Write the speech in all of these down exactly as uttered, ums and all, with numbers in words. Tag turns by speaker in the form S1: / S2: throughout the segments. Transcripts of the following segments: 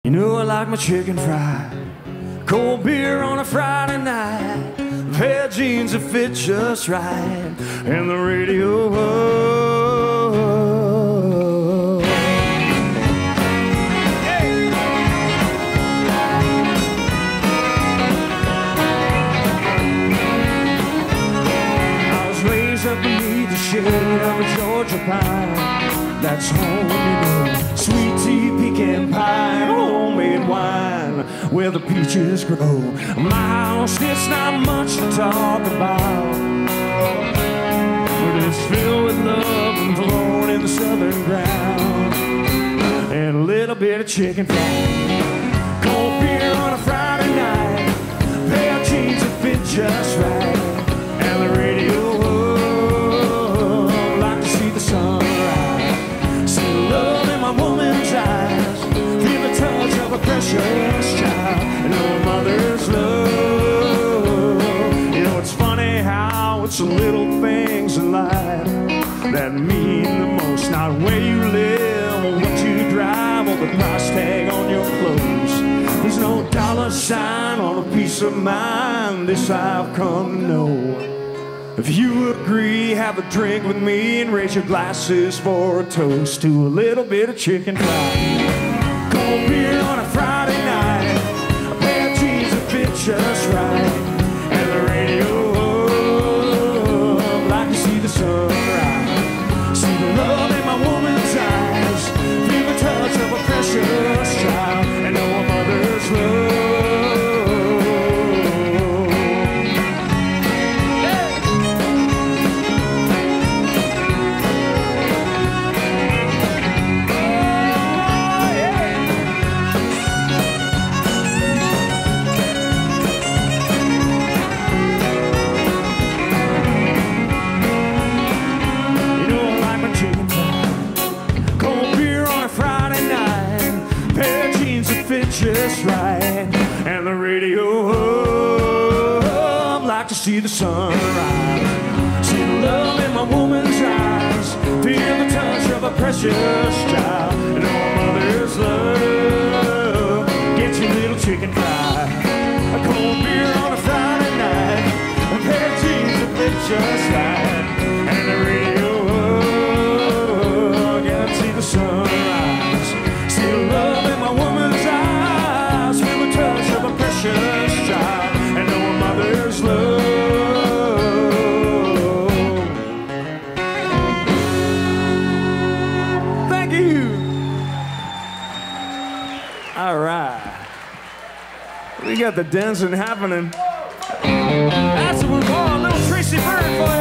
S1: You know I like my chicken fried, cold beer on a Friday night, a pair of jeans that fit just right, and the radio. Oh, hey. I was raised up beneath the shade of a Georgia pine. That's home, you know. Sweet tea, pecan pie, and homemade wine where the peaches grow. My house, it's not much to talk about, but it's filled with love and flown in the southern ground, and a little bit of chicken fried, cold beer on a Friday night, a pair of jeans that fit just right, and the radio. Oh, like to see the sunrise. Love in my woman's eyes, feel the touch of a precious child, and a mother's love. You know, it's funny how it's the little things in life that mean the most. Not where you live or what you drive or the price tag on your clothes. There's no dollar sign on a piece of mind, this I've come to know. If you agree, have a drink with me and raise your glasses for a toast to a little bit of chicken fried, cold beer on a Friday night, a pair of jeans that fit just right, and the radio. Oh, like to see the sunrise, see the love in my woman's eyes, feel the touch of a precious child, and know a mother's love. Just right, and the radio. Oh, I'd like to see the sunrise, see the love in my woman's eyes, feel the touch of a precious child, and know a mother's love. Get your little chicken fried, a cold beer on a Friday night, a pair of jeans that fit just right, and the radio. Oh, get to see the sunrise, see the love in my woman's eyes, precious child, and know a mother's love. Thank you. All right, we got the dancing happening. That's what we're going. A little Tracy Bird for you.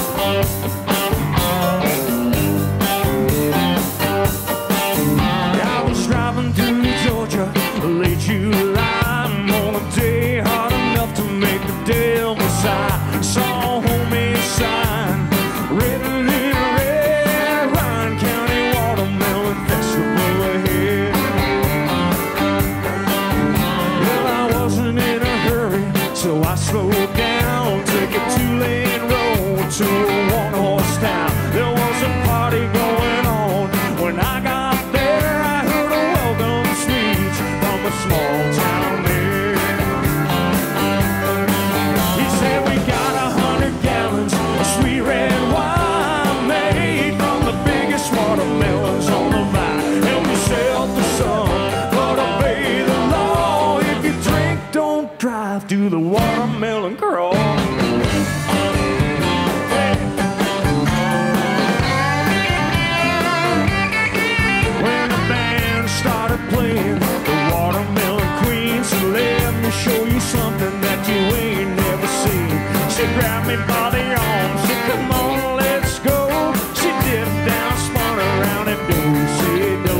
S1: I was driving through Georgia late July. Day hard enough to make the devil sigh. Saw a homemade sign written in red, Ryan County Watermelon Festival ahead. Well, I wasn't in a hurry, so I slowed down, took a two-lane road to a one-horse town. There was a party going on. When I got there, I heard a welcome speech from a small town there. Sweet red wine made from the biggest watermelons on the vine. Help yourself to some, but obey the law. If you drink, don't drive, do the watermelon crawl. When the band started playing the Watermelon Queen, so let me show you something that you ain't never seen. She grabbed me by the arm, said, come on, let's go. She dipped down, spun around and do-si-do.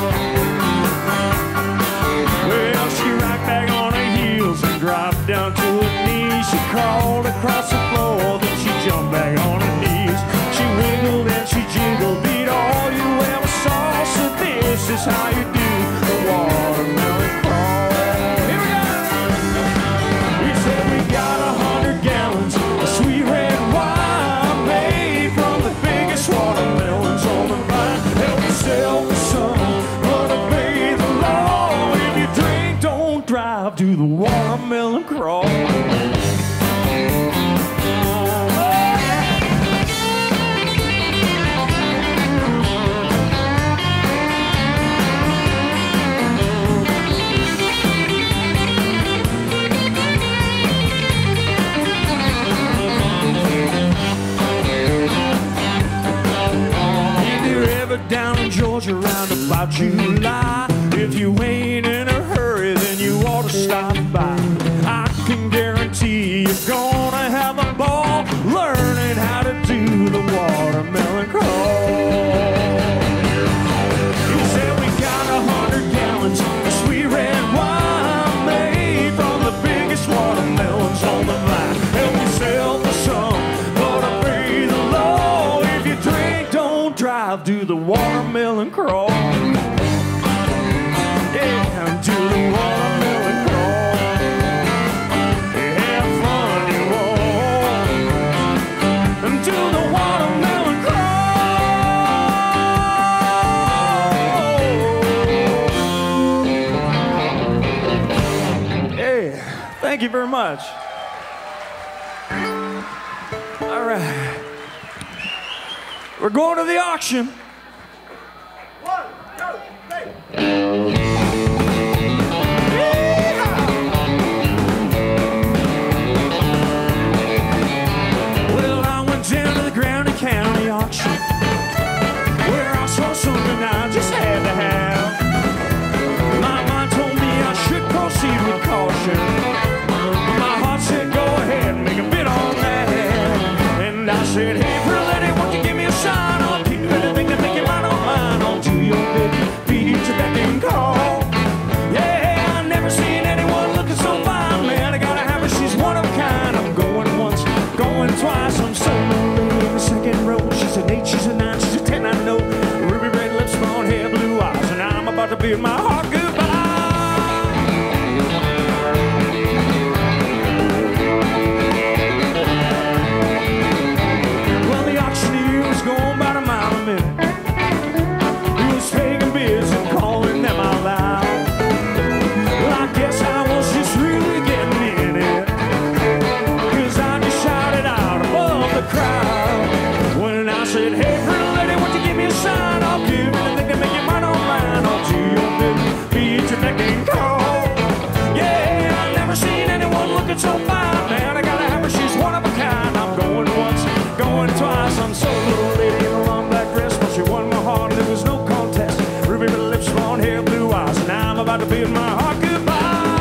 S1: Well, she rocked back on her heels and dropped down to her knees. She crawled across the floor, then she jumped back on her knees. She wiggled and she jiggled, beat all you ever saw. So this is how you do the watermelon crawl. Here we go. We said we got a hundred gallons of sweet red wine made from the biggest watermelons on the vine. Help yourself to some, but obey the law. If drive, do the watermelon crawl. Down in Georgia around about July. If you ain't in a hurry, then you ought to stop by. I can guarantee you're gonna have a ball learning how to do the watermelon crawl. You said we got a hundred gallons of sweet red wine made from the biggest watermelons on the line. And we sell for some, but I pay the law. If you drink, don't drive, do the watermelon crawl. Yeah, do the watermelon crawl. Have fun, you all. And do the watermelon crawl. Hey, thank you very much. All right. We're going to the auction. One, two, three. Well, I went down to the Granite County auction, where I saw something I just had to have. My mind told me I should proceed with caution. My heart said, go ahead and make a bid on that. And I said, hey, pretty lady, won't you give me a sign? I'll keep anything to make you mine on mine. I'll do your bid, beat your beck and call. Yeah, I've never seen anyone looking so fine, man. I gotta have her, she's one of a kind. I'm going once, going twice. I'm so lonely in the second row. She's an eight, she's a nine, she's a ten, I know. Ruby red lips, brown hair, blue eyes. And I'm about to bid my heart goodbye. Well, the auctioneer was going about a mile a minute. He was taking bids and calling them out loud. Well, I guess I was just really getting in it, 'cause I just shouted out above the crowd when I said, hey, pretty lady, won't you give me a sign? I'll give anything to make you mine on mine. I'll do your bid, beat your neck and call. Yeah, I've never seen anyone looking so fine, man. I gotta have her, she's one of a kind. I'm going once, going twice. I'm so little lady in a long black dress, but she won my heart and there was no contest. Ruby red lips, blonde hair, blue eyes, and now I'm about to bid my heart goodbye.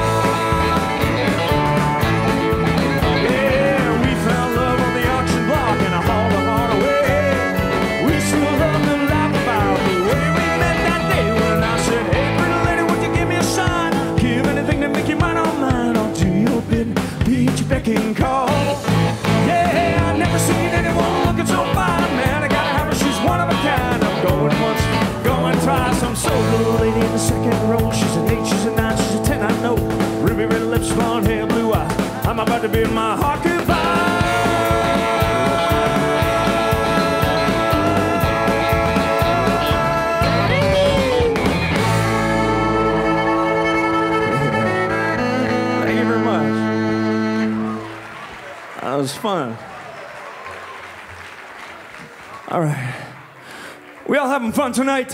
S1: Yeah, we found love on the auction block and I hauled the heart away. We still love the life about the way we met that day when I said, hey, pretty lady, would you give me a sign? Give anything to make you mine on mine. I'll do your bid, beat your beck and call. Yeah, I've never seen anyone looking so fine, man. I gotta have her, she's one of a kind. I'm going once, going twice. I'm so little lady in the second row. She's an eight, she's a nine, she's a ten, I know. Ruby red lips, blonde hair, blue eye. I'm about to bid my heart goodbye. Thank you very much. That was fun. All right. We all having fun tonight?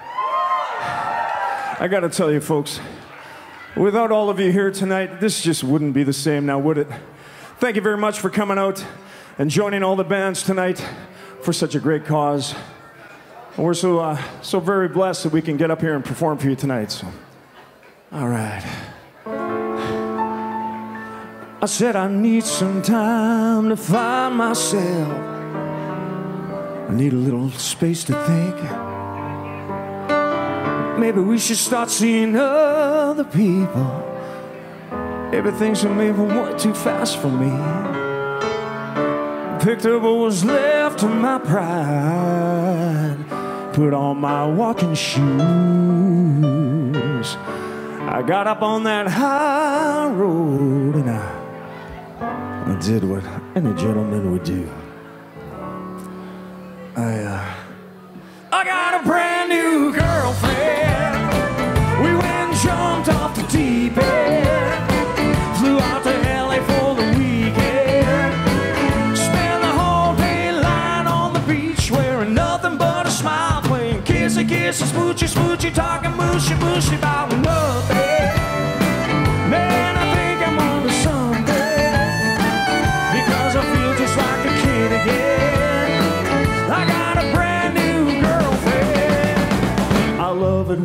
S1: I gotta tell you, folks, without all of you here tonight, this just wouldn't be the same now, would it? Thank you very much for coming out and joining all the bands tonight for such a great cause. And we're so, uh, so very blessed that we can get up here and perform for you tonight. So, all right. I said I need some time to find myself. I need a little space to think. Maybe we should start seeing other people. Everything's maybe way too fast for me. Picked up what was left of my pride, put on my walking shoes. I got up on that high road and I, I did what any gentleman would do. I, uh, I got a brand new girlfriend. We went and jumped off the deep end.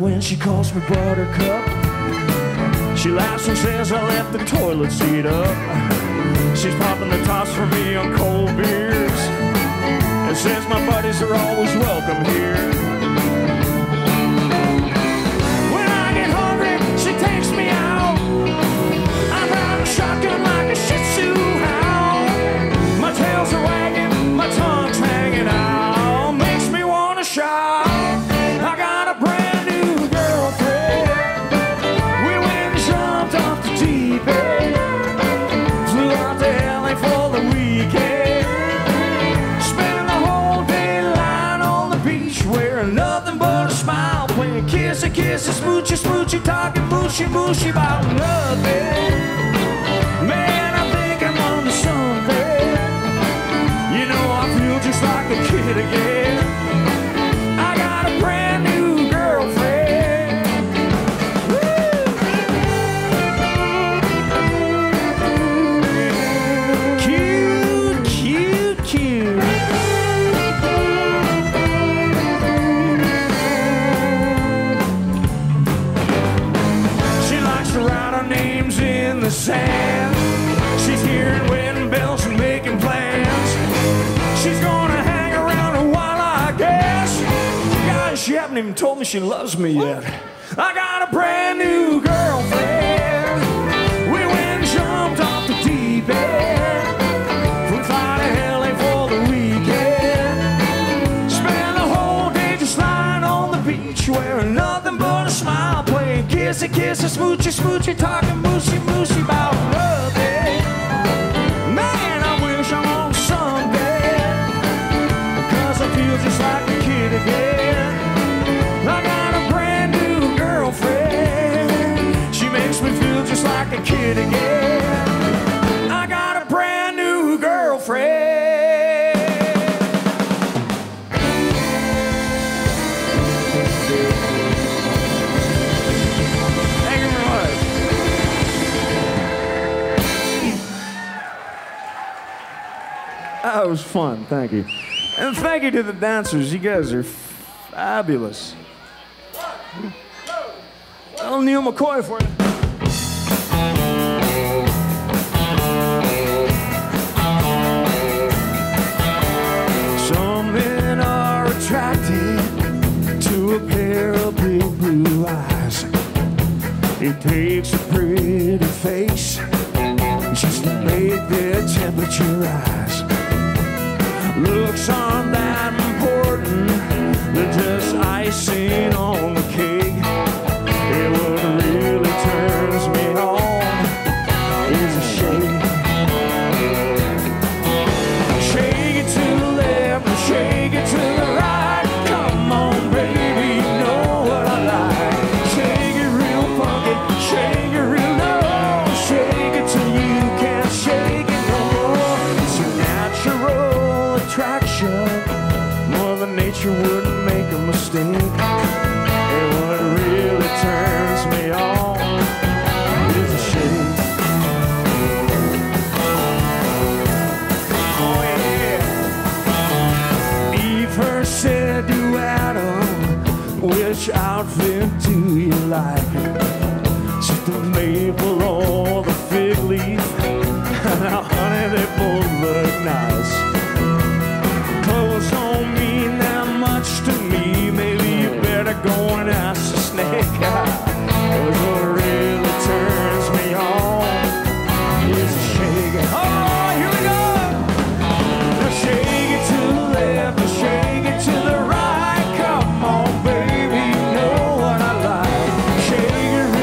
S1: when she calls me buttercup. She laughs and says I left the toilet seat up. She's popping the tops for me on cold beers and says my buddies are always welcome here. When I get hungry, she takes me out. I'm riding shotgun like a Shih Tzu hound. My tail's a wagging, my tongue's hanging out. Makes me wanna shout. I got a brand new girlfriend. We went and jumped off the deep end. Flew out to L A for the weekend. Spent the whole day lying on the beach, wearing nothing but a smile, playing kissy kissy, smoochy smoochy, talking mooshy mooshy about nothing. Man, I think I'm on to something. You know, I feel just like a kid again. I got a brand new girlfriend. Woo! Cute, cute, cute. She likes to write our names in the sand. She's hearing wedding bells and making plans. She's gonna hang around a while, I guess. Guys, she hasn't even told me she loves me yet. I got a brand new girlfriend. We went and jumped off the deep end. We fly to L A for the weekend. Spend the whole day just lying on the beach, wearing nothing but a smile, playing kissy kissy, smoochy smoochy, talking moosey moosey about nothing. Man, I wish I'm on someday, cause I feel just like a kid again. I got a brand new girlfriend. She makes me feel just like a kid again. I got a brand new girlfriend. Thank you very much. That was fun, thank you. And thank you to the dancers, you guys are fabulous. Little Neil McCoy for you. Some men are attracted to a pair of big blue eyes. It takes a pretty face just to make their temperature rise. Looks aren't that important, they're just icing on the cake. And what really turns me on is a shake. Shake it to the left and shake it to the right. Come on, baby, you know what I like. Shake it real funky, shake it real low. Shake it till you can't shake it no more. It's a natural attraction. Mother Nature wouldn't make a mistake. And what really turns me on is a shake. Oh yeah. Eve first said to Adam, which outfit do you like? Just the maple or the fig leaf? Now honey, they both look nice. Clothes don't mean that much to me. Maybe you better go and ask the snake. Cause what really turns me on is a shake. Oh, here we go. Now shake it to the left and shake it to the right. Come on, baby, you know what I like. Shake it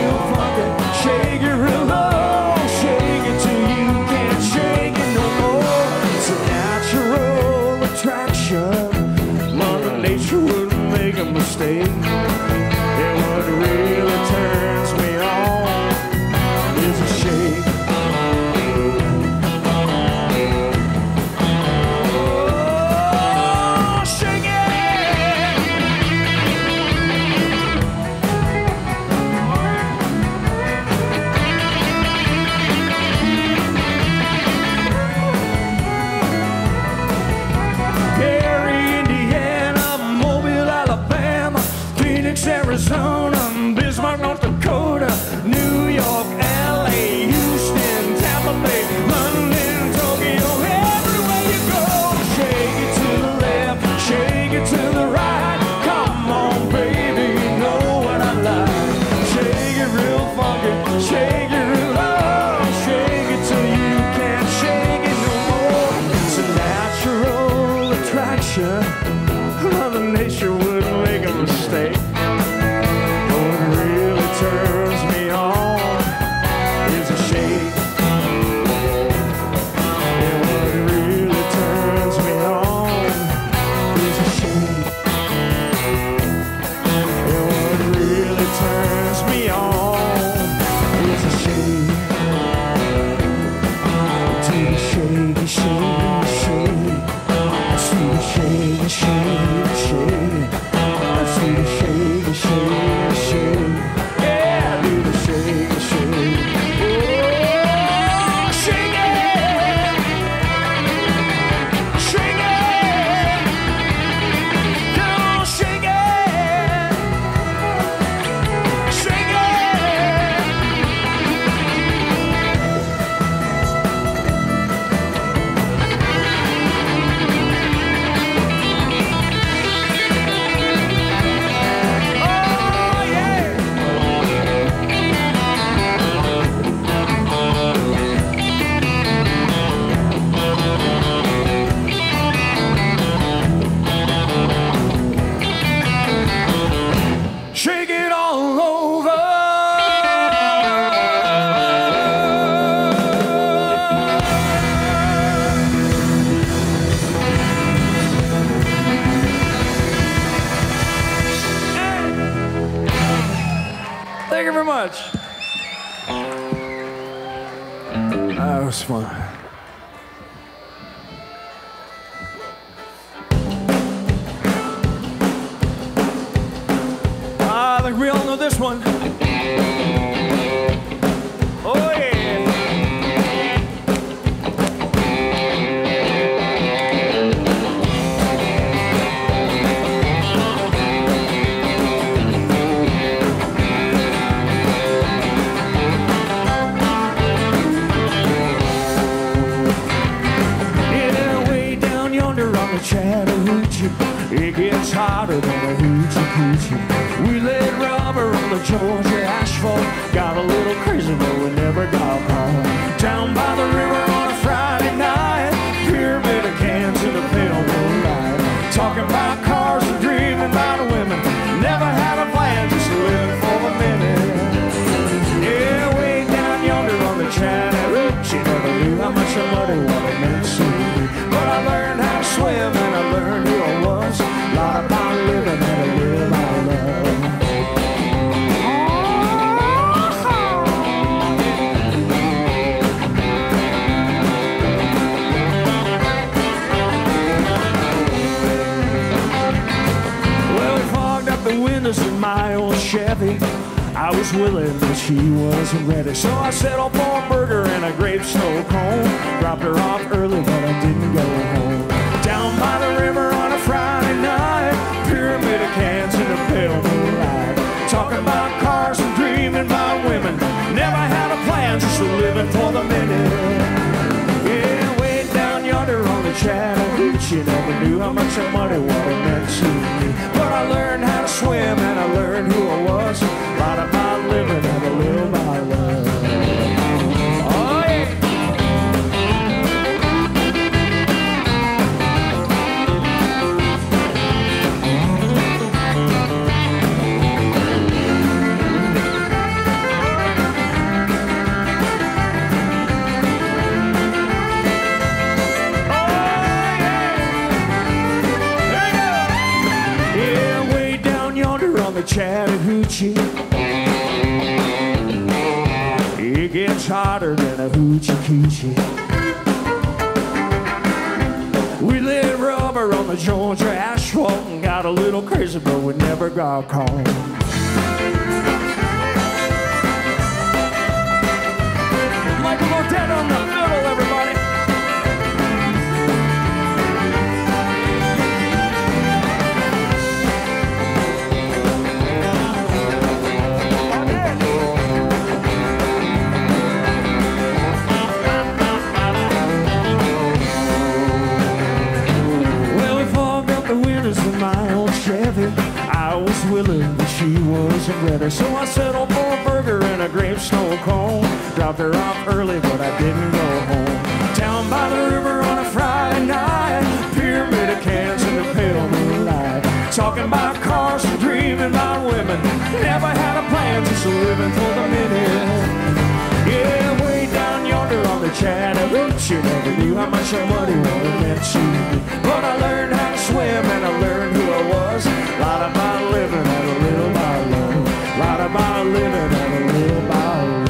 S1: That was fun. I think we all know this one. Oh yeah. Chattahoochee, it gets hotter than a hoochie coochie. We laid rubber on the Georgia asphalt, got a little crazy but we never got caught. Down by the river on a Friday night, pyramid of cans in the pale moonlight, talking about cars and dreaming about women. Never had a plan, just living for the minute. Yeah, way down yonder on the Chattahoochee, never knew how much of money what it meant to me. But I learned how to swim and I learned who I was. A lot about living and a little about love. Well, we fogged up the windows in my old Chevy. I was willing, but she wasn't ready. So I settled for a burger and a grape snow cone. Dropped her off early, but I didn't go home. Down by the river on a Friday night, pyramid of cans in a pale moonlight, talking about cars and dreaming about women. Never had a plan, just living for the minute. Yeah, way down yonder on the Chattahoochee, never knew how much of money what it meant to me. But I learned how to swim and I learned who I was. A lot about living and a little about love. Oh yeah. Chattahoochee, it gets hotter than a hoochie coochie. We lit rubber on the Georgia asphalt and got a little crazy, but we never got caught. Michael Audette on the fiddle, everybody. I was willing, but she wasn't ready. So I settled for a burger and a grape snow cone. Dropped her off early, but I didn't go home. Down by the river on a Friday night, pyramid of cans in the pale moonlight, talking about cars and dreaming about women. Never had a plan, just living for the minute. Yeah, way down yonder on the Chattahoochee, never knew how much of money what it meant to me. But I learned how to swim and I learned who I was. A lot about living and a little about love. A lot about living and a little about love.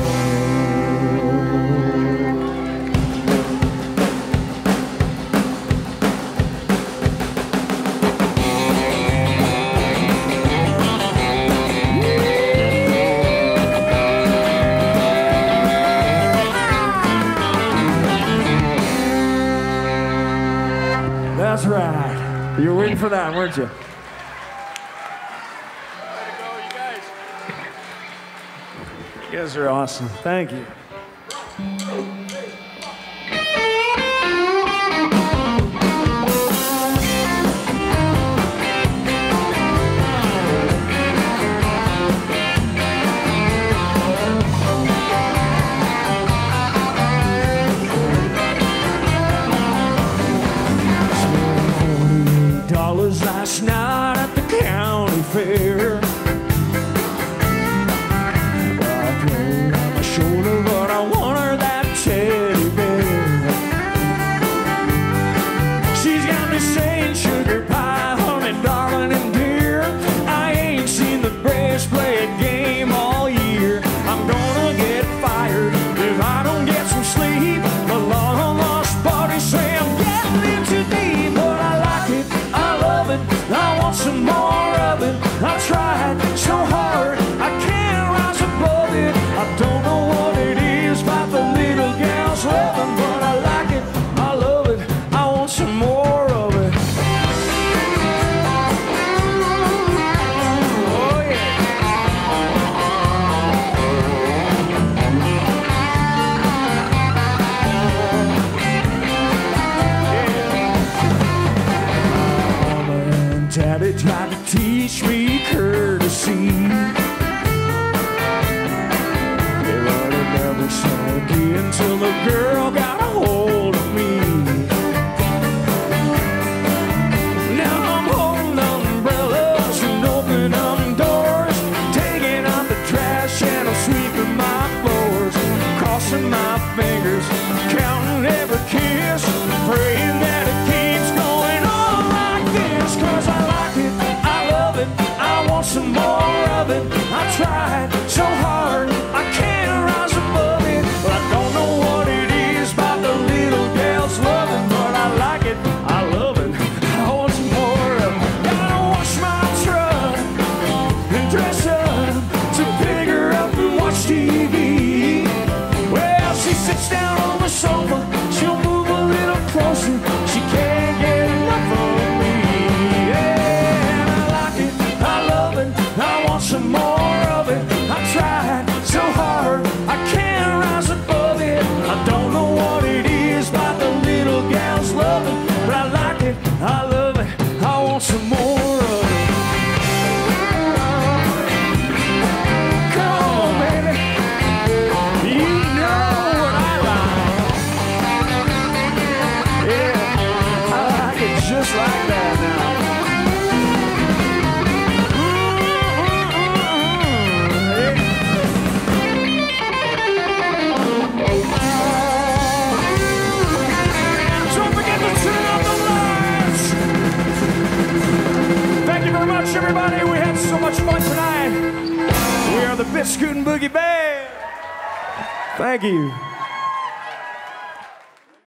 S1: That's right. You were waiting for that, weren't you? Way to go, you guys. You guys are awesome. Thank you. Last night at the county fair, I played on my shoulder, but I want her that teddy bear. She's got me saying sugar pie, honey, darling, and dear. I ain't seen the Braves play a game all year. I'm gonna get fired if I don't get some sleep. so again till the girl got a hold of me. Now I'm holding umbrellas and opening up doors, taking out the trash and I'm sweeping my floors, crossing my fingers, counting every kiss, praying that it keeps going on like this. Cause I like it, I love it, I want some more of it. I tried so hard, I can't rise above it. But I don't know what it is about the little gal's loving, but I like it, I love it, I want some more of it. Gotta wash my truck and dress up to pick her up and watch T V. Well, she sits down on the sofa, she'll move a little closer, she can't get enough of me. Yeah, and I like it, I love it, I want some more of it. I tried so hard, I can't rise above it. I don't know what it is about the little gal's loving, but I like it, I love it, I want some more of it. Come on, baby, you know what I like. Yeah, I like it just like that now. Don't forget to turn on the lights. Thank you very much, everybody. We had so much fun tonight. We are the Scootin Boogie Band. Thank you.